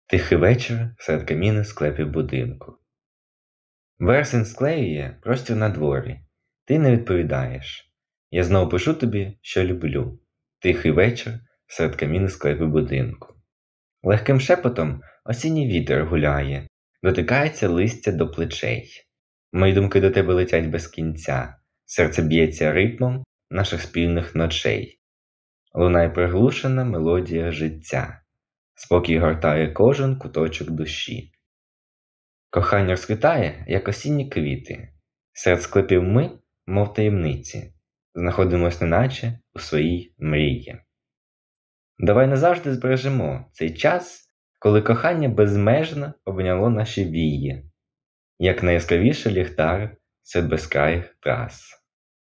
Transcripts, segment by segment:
Тихий вечір серед каміни склепів будинку. Вересень склеює простір на дворі. Ти не відповідаєш. Я знову пишу тобі, що люблю. Тихий вечір серед каміни склепів будинку. Легким шепотом осінній вітер гуляє, дотикається листя до плечей. Мої думки до тебе летять без кінця, серце б'ється ритмом наших спільних ночей. Лунає приглушена мелодія життя. Спокій гортає кожен куточок душі. Кохання розквітає, як осінні квіти. Серед склепів ми, мов таємниці, знаходимось неначе у своїй мрії. Давай назавжди збережемо цей час, коли кохання безмежно обняло наші вії, як найяскравіший ліхтар серед безкраїх трас.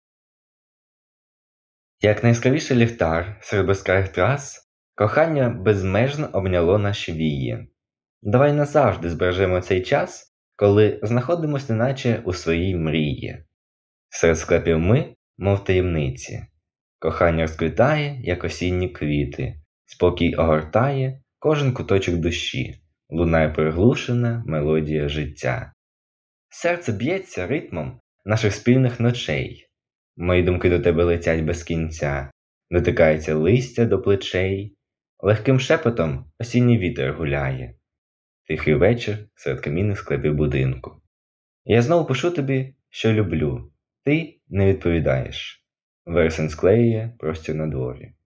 Як найяскравіший ліхтар серед безкраїх трас, кохання безмежно обняло наші вії. Давай назавжди збережемо цей час, коли знаходимось неначе у своїй мрії. Серед склепів ми, мов таємниці. Кохання розквітає, як осінні квіти. Спокій огортає кожен куточок душі. Лунає приглушена мелодія життя. Серце б'ється ритмом наших спільних ночей. Мої думки до тебе летять без кінця. Дотикається листя до плечей. Легким шепотом осінній вітер гуляє. Тихий вечір серед камінних склепів будинку. Я знову пишу тобі, що люблю. Ти не відповідаєш. Вересень склеює простір на дворі.